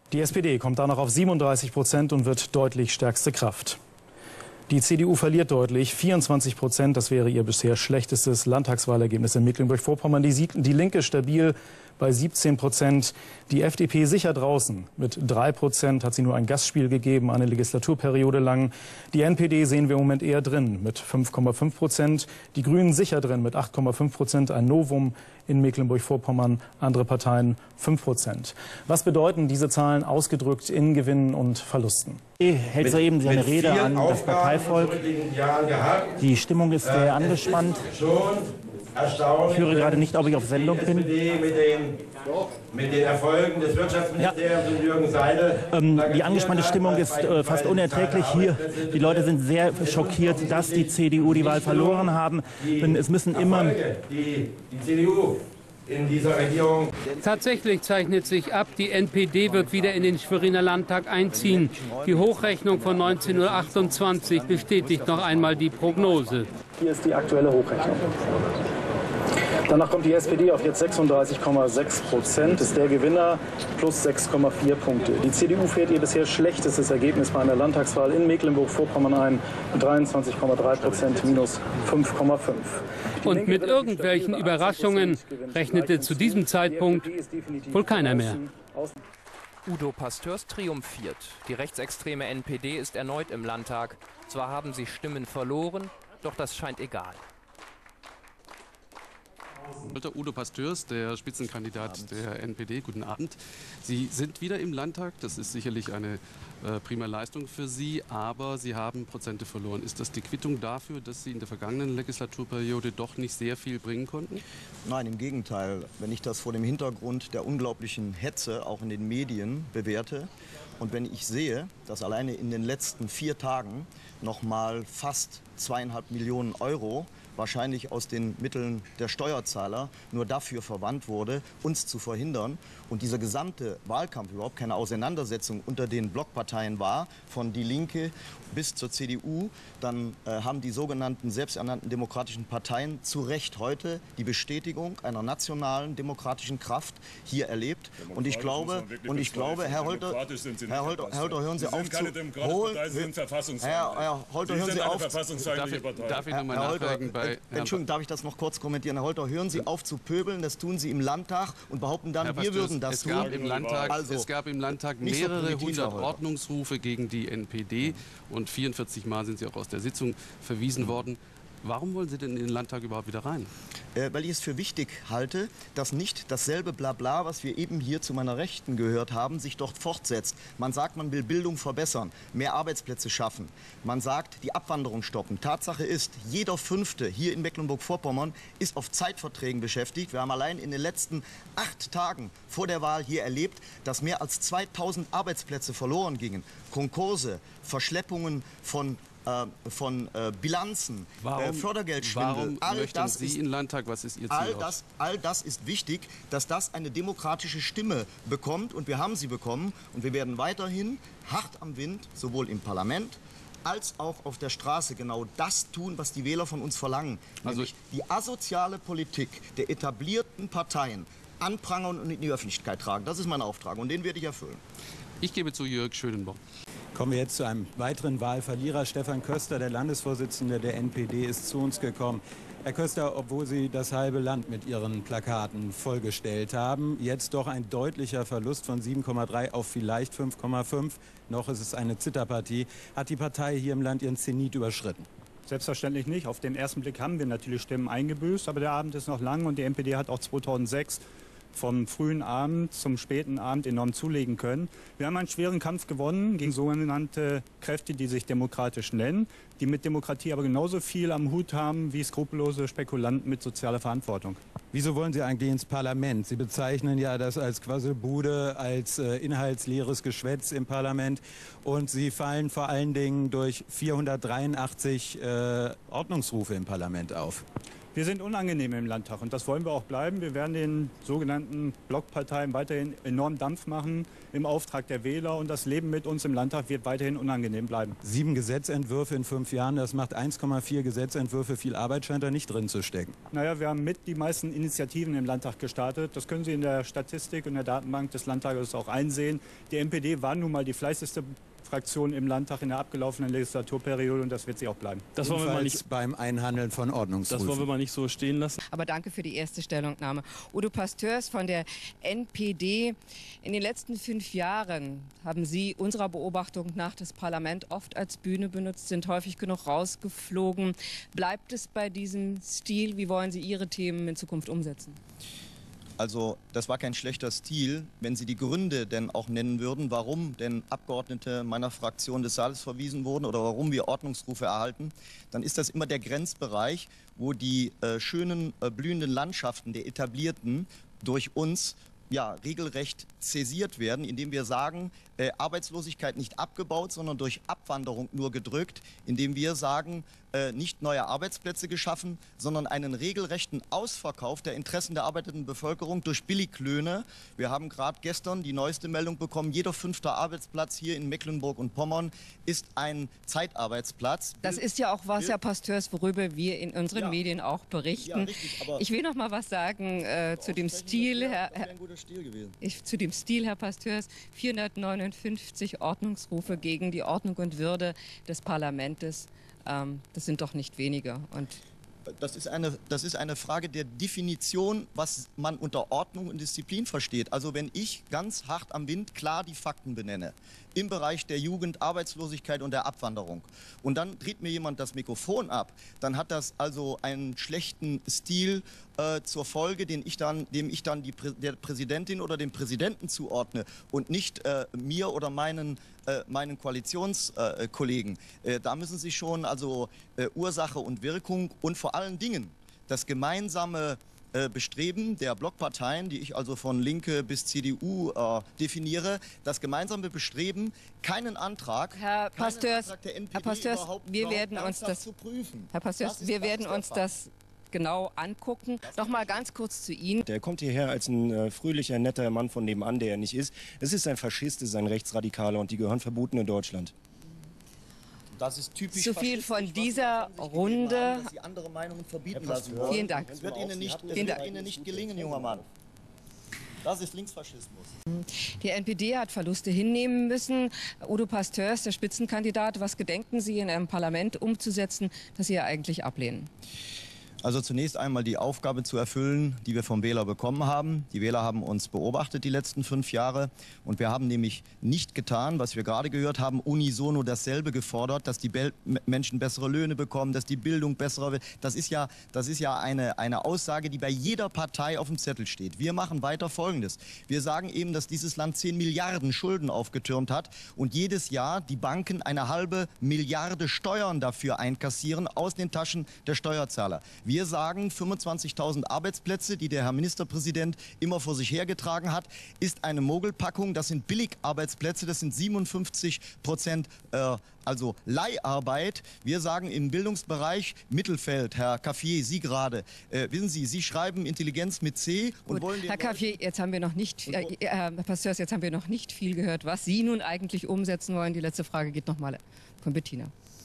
Die SPD kommt danach auf 37% und wird deutlich stärkste Kraft. Die CDU verliert deutlich, 24%, das wäre ihr bisher schlechtestes Landtagswahlergebnis in Mecklenburg-Vorpommern. Die Linke stabil bei 17%, die FDP sicher draußen. Mit 3% hat sie nur ein Gastspiel gegeben, eine Legislaturperiode lang. Die NPD sehen wir im Moment eher drin mit 5,5%, die Grünen sicher drin mit 8,5%, ein Novum in Mecklenburg-Vorpommern, andere Parteien 5%. Was bedeuten diese Zahlen ausgedrückt in Gewinnen und Verlusten? Hält soeben seine Rede an das Parteivolk. Die Stimmung ist sehr angespannt. Ich höre gerade nicht, ob ich auf Sendung bin. Mit den Erfolgen des Wirtschaftsministeriums und Jürgen Seidel. Die angespannte Stimmung ist fast unerträglich hier. Die Leute sind sehr schockiert, dass die CDU die Wahl verloren haben. Denn es müssen immer die CDU in dieser Regierung. Tatsächlich zeichnet sich ab, die NPD wird wieder in den Schweriner Landtag einziehen. Die Hochrechnung von 1928 bestätigt noch einmal die Prognose. Hier ist die aktuelle Hochrechnung. Danach kommt die SPD auf jetzt 36,6%, ist der Gewinner plus 6,4 Punkte. Die CDU fährt ihr bisher schlechtestes Ergebnis bei einer Landtagswahl in Mecklenburg-Vorpommern ein, mit 23,3%, minus 5,5. Und mit irgendwelchen Überraschungen rechnete zu diesem Zeitpunkt wohl keiner mehr. Udo Pasteurs triumphiert. Die rechtsextreme NPD ist erneut im Landtag. Zwar haben sie Stimmen verloren, doch das scheint egal. Udo Pasteurs, der Spitzenkandidat der NPD. Guten Abend. Sie sind wieder im Landtag. Das ist sicherlich eine prima Leistung für Sie, aber Sie haben Prozente verloren. Ist das die Quittung dafür, dass Sie in der vergangenen Legislaturperiode doch nicht sehr viel bringen konnten? Nein, im Gegenteil. Wenn ich das vor dem Hintergrund der unglaublichen Hetze auch in den Medien bewerte und wenn ich sehe, dass alleine in den letzten 4 Tagen noch mal fast 2,5 Millionen Euro wahrscheinlich aus den Mitteln der Steuerzahler nur dafür verwandt wurde, uns zu verhindern. Und dieser gesamte Wahlkampf überhaupt keine Auseinandersetzung unter den Blockparteien war, von Die Linke bis zur CDU, dann haben die sogenannten selbsternannten demokratischen Parteien zu Recht heute die Bestätigung einer nationalen demokratischen Kraft hier erlebt. Und ich glaube, Herr Holter, hören Sie auf zu... Herr Holter, hören Sie auf... Darf ich nochmal nachfragen? Entschuldigung, darf ich das noch kurz kommentieren? Herr Holter, hören Sie auf zu pöbeln, das tun Sie im Landtag und behaupten dann, wir würden das tun. Es gab im Landtag mehrere hundert Ordnungsrufe gegen die NPD und 44 Mal sind Sie auch aus der Sitzung verwiesen worden. Warum wollen Sie denn in den Landtag überhaupt wieder rein? Weil ich es für wichtig halte, dass nicht dasselbe Blabla, was wir eben hier zu meiner Rechten gehört haben, sich dort fortsetzt. Man sagt, man will Bildung verbessern, mehr Arbeitsplätze schaffen. Man sagt, die Abwanderung stoppen. Tatsache ist, jeder Fünfte hier in Mecklenburg-Vorpommern ist auf Zeitverträgen beschäftigt. Wir haben allein in den letzten 8 Tagen vor der Wahl hier erlebt, dass mehr als 2000 Arbeitsplätze verloren gingen. Konkurse, Verschleppungen von Bilanzen, Fördergeldschwindel. Warum möchten Sie in den Landtag? Was ist Ihr Ziel? All das ist wichtig, dass das eine demokratische Stimme bekommt. Und wir haben sie bekommen. Und wir werden weiterhin hart am Wind, sowohl im Parlament als auch auf der Straße, genau das tun, was die Wähler von uns verlangen. Nämlich die asoziale Politik der etablierten Parteien anprangern und in die Öffentlichkeit tragen. Das ist mein Auftrag und den werde ich erfüllen. Ich gebe zu Jörg Schönenborn. Kommen wir jetzt zu einem weiteren Wahlverlierer. Stefan Köster, der Landesvorsitzende der NPD, ist zu uns gekommen. Herr Köster, obwohl Sie das halbe Land mit Ihren Plakaten vollgestellt haben, jetzt doch ein deutlicher Verlust von 7,3 auf vielleicht 5,5. Noch ist es eine Zitterpartie. Hat die Partei hier im Land ihren Zenit überschritten? Selbstverständlich nicht. Auf den ersten Blick haben wir natürlich Stimmen eingebüßt, aber der Abend ist noch lang und die NPD hat auch 2006 vom frühen Abend zum späten Abend enorm zulegen können. Wir haben einen schweren Kampf gewonnen gegen sogenannte Kräfte, die sich demokratisch nennen, die mit Demokratie aber genauso viel am Hut haben wie skrupellose Spekulanten mit sozialer Verantwortung. Wieso wollen Sie eigentlich ins Parlament? Sie bezeichnen ja das als Quasselbude, als inhaltsleeres Geschwätz im Parlament und Sie fallen vor allen Dingen durch 483 Ordnungsrufe im Parlament auf. Wir sind unangenehm im Landtag und das wollen wir auch bleiben. Wir werden den sogenannten Blockparteien weiterhin enorm Dampf machen im Auftrag der Wähler und das Leben mit uns im Landtag wird weiterhin unangenehm bleiben. 7 Gesetzentwürfe in 5 Jahren, das macht 1,4 Gesetzentwürfe. Viel Arbeit scheint da nicht drin zu stecken. Naja, wir haben mit die meisten Initiativen im Landtag gestartet. Das können Sie in der Statistik und der Datenbank des Landtages auch einsehen. Die NPD war nun mal die fleißigste Fraktion im Landtag in der abgelaufenen Legislaturperiode und das wird sie auch bleiben. Das wollen wir mal nicht beim Einhandeln von Ordnungsrufen. Das wollen wir mal nicht so stehen lassen. Aber danke für die erste Stellungnahme. Udo Pasteurs von der NPD. In den letzten 5 Jahren haben Sie unserer Beobachtung nach das Parlament oft als Bühne benutzt, sind häufig genug rausgeflogen. Bleibt es bei diesem Stil? Wie wollen Sie Ihre Themen in Zukunft umsetzen? Also das war kein schlechter Stil, wenn Sie die Gründe denn auch nennen würden, warum denn Abgeordnete meiner Fraktion des Saales verwiesen wurden oder warum wir Ordnungsrufe erhalten, dann ist das immer der Grenzbereich, wo die schönen blühenden Landschaften der Etablierten durch uns regelrecht zäsiert werden, indem wir sagen, Arbeitslosigkeit nicht abgebaut, sondern durch Abwanderung nur gedrückt, indem wir sagen, nicht neue Arbeitsplätze geschaffen, sondern einen regelrechten Ausverkauf der Interessen der arbeitenden Bevölkerung durch Billiglöhne. Wir haben gerade gestern die neueste Meldung bekommen, jeder 5. Arbeitsplatz hier in Mecklenburg und Pommern ist ein Zeitarbeitsplatz. Das ist ja auch was, Herr Pasteurs, worüber wir in unseren Medien auch berichten. Ja, richtig, ich will noch mal was sagen zu dem Stil, zu dem Stil, Herr Pasteurs. 459 Ordnungsrufe gegen die Ordnung und Würde des Parlaments. Das sind doch nicht wenige. Und das ist eine Frage der Definition, was man unter Ordnung und Disziplin versteht. Also wenn ich ganz hart am Wind klar die Fakten benenne, im Bereich der Jugend, Arbeitslosigkeit und der Abwanderung, und dann dreht mir jemand das Mikrofon ab, dann hat das also einen schlechten Stil zur Folge, dem ich dann der Präsidentin oder dem Präsidenten zuordne und nicht mir oder meinen Koalitionskollegen. Da müssen Sie schon also Ursache und Wirkung und vor allen Dingen das gemeinsame Bestreben der Blockparteien, die ich also von Linke bis CDU definiere, das gemeinsame Bestreben, keinen Antrag, Herr Pasteurs, der NPD Herr Pasteurs, wir werden uns das zu prüfen. Herr Pasteurs, wir werden uns das genau angucken. Noch mal ganz kurz zu Ihnen. Der kommt hierher als ein fröhlicher, netter Mann von nebenan, der er nicht ist. Es ist ein Faschist, es ist ein Rechtsradikaler und die gehören verboten in Deutschland. Das ist typisch zu viel von dieser Runde. Dass Sie andere Meinungen verbieten lassen wollen. Vielen Dank. Es wird Ihnen nicht gelingen, junger Mann. Das ist Linksfaschismus. Die NPD hat Verluste hinnehmen müssen. Udo Pasteurs, der Spitzenkandidat, was gedenken Sie in einem Parlament umzusetzen, das Sie ja eigentlich ablehnen? Also zunächst einmal die Aufgabe zu erfüllen, die wir vom Wähler bekommen haben. Die Wähler haben uns beobachtet die letzten 5 Jahre und wir haben nämlich nicht getan, was wir gerade gehört haben, unisono dasselbe gefordert, dass die Menschen bessere Löhne bekommen, dass die Bildung besser wird. Das ist ja eine Aussage, die bei jeder Partei auf dem Zettel steht. Wir machen weiter Folgendes. Wir sagen eben, dass dieses Land 10 Milliarden Schulden aufgetürmt hat und jedes Jahr die Banken eine halbe Milliarde Steuern dafür einkassieren aus den Taschen der Steuerzahler. Wir sagen, 25.000 Arbeitsplätze, die der Herr Ministerpräsident immer vor sich hergetragen hat, ist eine Mogelpackung. Das sind Billigarbeitsplätze, das sind 57% also Leiharbeit. Wir sagen im Bildungsbereich Mittelfeld, Herr Caffier, Sie gerade, wissen Sie, Sie schreiben Intelligenz mit C und wollen den Herr Caffier, jetzt haben wir noch nicht, Herr Pasteurs, jetzt haben wir noch nicht viel gehört, was Sie nun eigentlich umsetzen wollen. Die letzte Frage geht nochmal von Bettina.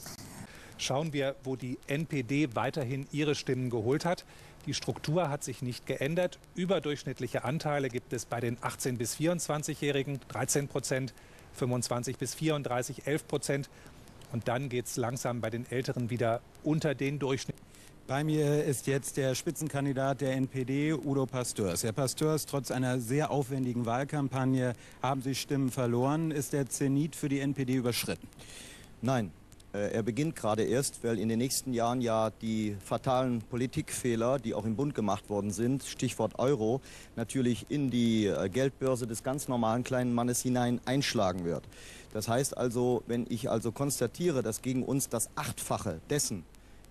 Schauen wir, wo die NPD weiterhin ihre Stimmen geholt hat. Die Struktur hat sich nicht geändert. Überdurchschnittliche Anteile gibt es bei den 18- bis 24-Jährigen, 13%, 25 bis 34, 11%. Und dann geht es langsam bei den Älteren wieder unter den Durchschnitt. Bei mir ist jetzt der Spitzenkandidat der NPD, Udo Pasteurs. Herr Pasteurs, trotz einer sehr aufwendigen Wahlkampagne haben Sie Stimmen verloren. Ist der Zenit für die NPD überschritten? Nein. Er beginnt gerade erst, weil in den nächsten Jahren ja die fatalen Politikfehler, die auch im Bund gemacht worden sind, Stichwort Euro, natürlich in die Geldbörse des ganz normalen kleinen Mannes hinein einschlagen wird. Das heißt also, wenn ich also konstatiere, dass gegen uns das 8-fache dessen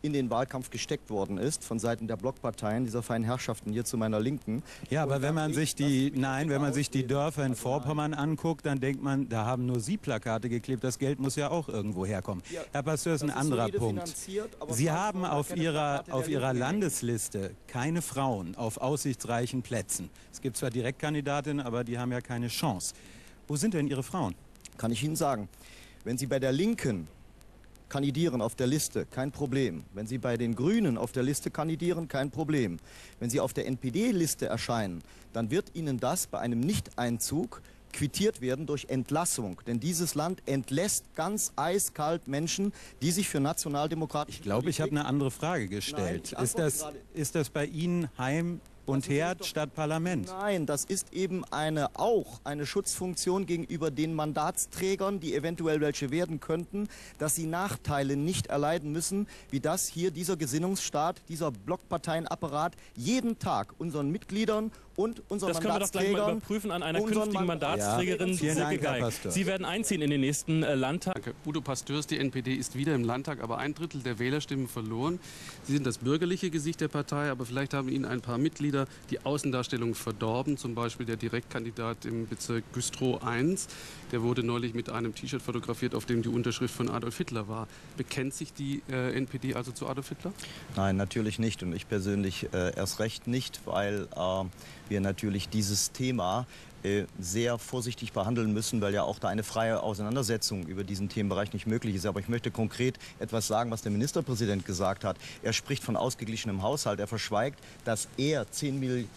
in den Wahlkampf gesteckt worden ist von Seiten der Blockparteien, dieser feinen Herrschaften hier zu meiner Linken. Ja, aber wenn man sich die Dörfer in Vorpommern anguckt, dann denkt man, da haben nur Sie Plakate geklebt, das Geld muss ja auch irgendwo herkommen. Herr Pasteur, ist ein anderer Punkt. Sie haben auf Ihrer Landesliste keine Frauen auf aussichtsreichen Plätzen. Es gibt zwar Direktkandidatinnen, aber die haben ja keine Chance. Wo sind denn Ihre Frauen? Kann ich Ihnen sagen. Wenn Sie bei der Linken kandidieren auf der Liste, kein Problem. Wenn Sie bei den Grünen auf der Liste kandidieren, kein Problem. Wenn Sie auf der NPD-Liste erscheinen, dann wird Ihnen das bei einem Nichteinzug quittiert werden durch Entlassung. Denn dieses Land entlässt ganz eiskalt Menschen, die sich für nationaldemokratische... Ich glaube, ich habe eine andere Frage gestellt. Nein, ist das bei Ihnen Heim und Herd statt Parlament? Nein, das ist eben auch eine Schutzfunktion gegenüber den Mandatsträgern, die eventuell welche werden könnten, dass sie Nachteile nicht erleiden müssen, wie das hier dieser Gesinnungsstaat, dieser Blockparteienapparat jeden Tag unseren Mitgliedern und unseren Mandatsträgern... Das können wir doch gleich mal überprüfen an einer künftigen Mandatsträgerin. Ja. Sie werden einziehen in den nächsten Landtag. Danke. Udo Pasteurs, die NPD ist wieder im Landtag, aber 1/3 der Wählerstimmen verloren. Sie sind das bürgerliche Gesicht der Partei, aber vielleicht haben Ihnen ein paar Mitglieder die Außendarstellung verdorben. Zum Beispiel der Direktkandidat im Bezirk Güstrow 1. Der wurde neulich mit einem T-Shirt fotografiert, auf dem die Unterschrift von Adolf Hitler war. Bekennt sich die NPD also zu Adolf Hitler? Nein, natürlich nicht. Und ich persönlich erst recht nicht, weil wir natürlich dieses Thema sehr vorsichtig behandeln müssen, weil ja auch da eine freie Auseinandersetzung über diesen Themenbereich nicht möglich ist. Aber ich möchte konkret etwas sagen, was der Ministerpräsident gesagt hat. Er spricht von ausgeglichenem Haushalt. Er verschweigt, dass er 10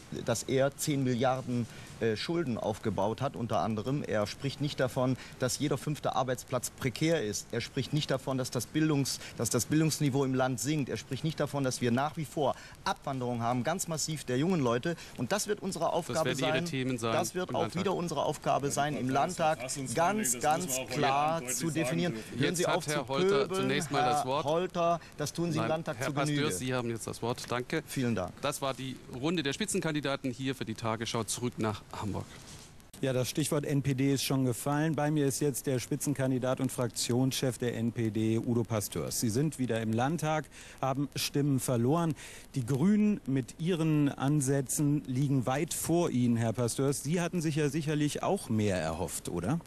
Milliarden Schulden aufgebaut hat, unter anderem. Er spricht nicht davon, dass jeder 5. Arbeitsplatz prekär ist. Er spricht nicht davon, dass das Bildungsniveau im Land sinkt. Er spricht nicht davon, dass wir nach wie vor Abwanderung haben, ganz massiv der jungen Leute. Und das wird unsere Aufgabe sein. Das wird auch wieder unsere Aufgabe sein, im Landtag ganz klar zu definieren. Hören Sie auf Herr Holter zunächst mal das Wort. Holter, das tun Sie im Landtag zu Genüge. Herr Pasteurs, Sie haben jetzt das Wort. Danke. Vielen Dank. Das war die Runde der Spitzenkandidaten hier für die Tagesschau. Zurück nach Hamburg. Ja, das Stichwort NPD ist schon gefallen. Bei mir ist jetzt der Spitzenkandidat und Fraktionschef der NPD, Udo Pasteurs. Sie sind wieder im Landtag, haben Stimmen verloren. Die Grünen mit ihren Ansätzen liegen weit vor Ihnen, Herr Pasteurs. Sie hatten sich ja sicherlich auch mehr erhofft, oder?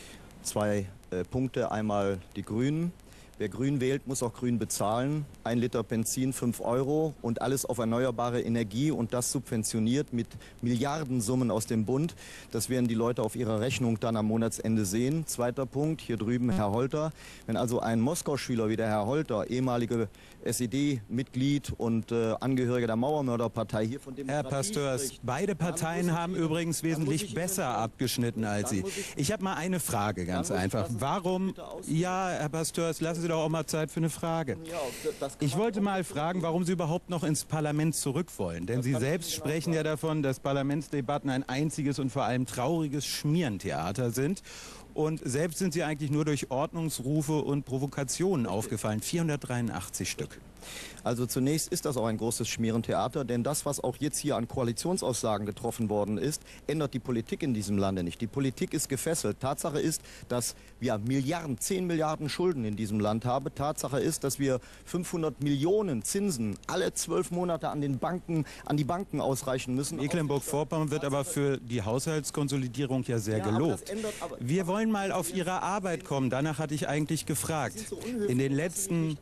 2 Punkte. Einmal die Grünen. Wer grün wählt, muss auch grün bezahlen. 1 Liter Benzin 5 € und alles auf erneuerbare Energie und das subventioniert mit Milliardensummen aus dem Bund. Das werden die Leute auf ihrer Rechnung dann am Monatsende sehen. 2. Punkt, hier drüben Herr Holter. Wenn also ein Moskau-Schüler wie der Herr Holter, ehemalige SED-Mitglied und Angehöriger der Mauermörderpartei hier von Demokratie Herr Pasteurs, spricht, beide Parteien haben übrigens wesentlich besser abgeschnitten als Sie. Ich habe mal eine Frage, ganz einfach. Warum, ja, Herr Pasteurs, lassen Sie doch auch mal Zeit für eine Frage. Ich wollte mal fragen, warum Sie überhaupt noch ins Parlament zurück wollen. Denn Sie selbst sprechen ja davon, dass Parlamentsdebatten ein einziges und vor allem trauriges Schmierentheater sind. Und selbst sind Sie eigentlich nur durch Ordnungsrufe und Provokationen aufgefallen. 483 Stück. Also zunächst ist das auch ein großes Schmierentheater, denn das, was auch jetzt hier an Koalitionsaussagen getroffen worden ist, ändert die Politik in diesem Lande nicht. Die Politik ist gefesselt. Tatsache ist, dass wir 10 Milliarden Schulden in diesem Land haben. Tatsache ist, dass wir 500 Millionen Zinsen alle 12 Monate an die Banken ausreichen müssen. Mecklenburg-Vorpommern wird aber für die Haushaltskonsolidierung ja sehr gelobt. Wir wollen mal auf Ihre Arbeit kommen. Danach hatte ich eigentlich gefragt. In den letzten...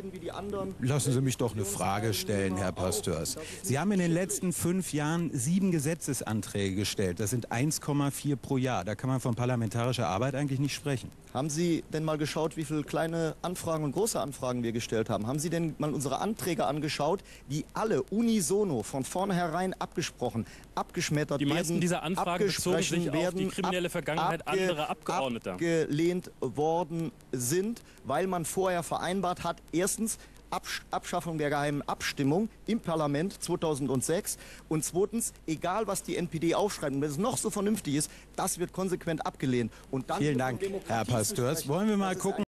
Lassen Sie mich doch eine Frage stellen, Herr Pasteurs. Sie haben in den letzten 5 Jahren 7 Gesetzesanträge gestellt. Das sind 1,4 pro Jahr. Da kann man von parlamentarischer Arbeit eigentlich nicht sprechen. Haben Sie denn mal geschaut, wie viele kleine Anfragen und große Anfragen wir gestellt haben? Haben Sie denn mal unsere Anträge angeschaut, die alle unisono von vornherein abgeschmettert werden? Die meisten dieser Anfragen bezogen sich auf die kriminelle Vergangenheit anderer Abgeordneter. Abgelehnt worden sind, weil man vorher vereinbart hat, erstens Abschaffung der geheimen Abstimmung im Parlament 2006 und zweitens, egal was die NPD aufschreibt, und wenn es noch so vernünftig ist, das wird konsequent abgelehnt. Und dann Vielen Dank, Herr Pasteurs. Wollen wir mal gucken.